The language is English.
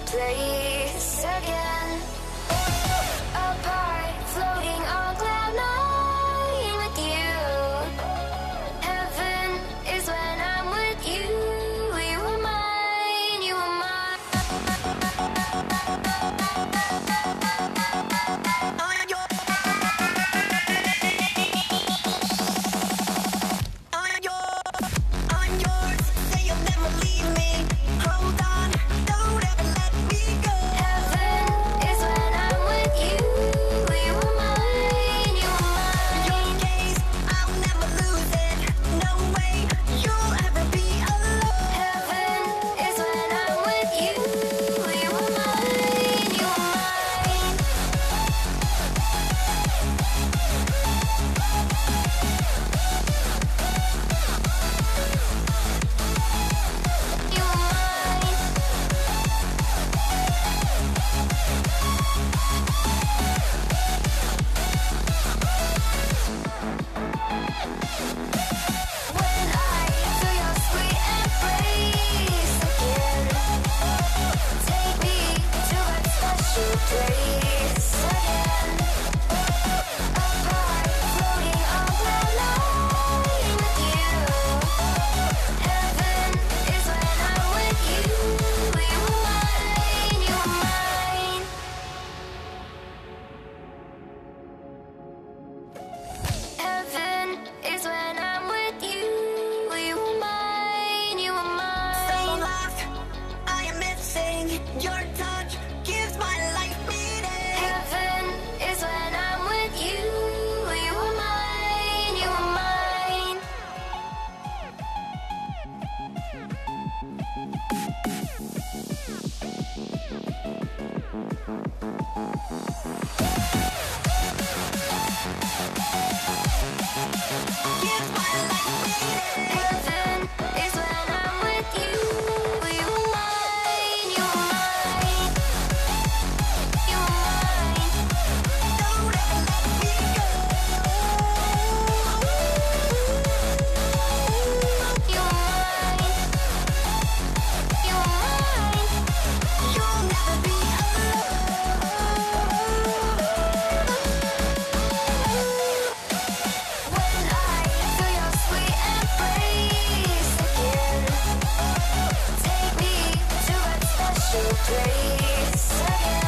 place again. Apart, floating on cloud nine with you. Heaven is when I'm with you. You are mine, you are mine. I'm yours. I'm yours. I'm yours. Say you'll never leave me. Hold on, don't ever let me go. Heaven is when I'm with you. You are mine, you are mine. Your gaze, I'll never lose it. No way you'll ever be alone. Heaven is when I'm with you. You are mine, you are mine. You are mine. When I feel your sweet embrace again, take me to that special place again. Apart, floating on cloud nine with you. Heaven is when I'm with you. You are mine, you are mine. Heaven is when I'm with you. You are mine, you are mine. So lost, I am missing your touch. Gives my life meaning. Heaven is when I'm with you. You are mine, you are mine. Gives my life meaning. Heaven is when I'm with you. You are mine, you are mine. You are mine. Don't ever let me go. You are mine. You are mine. You'll never be alone. When I feel your sweet embrace again, take me to that special place again.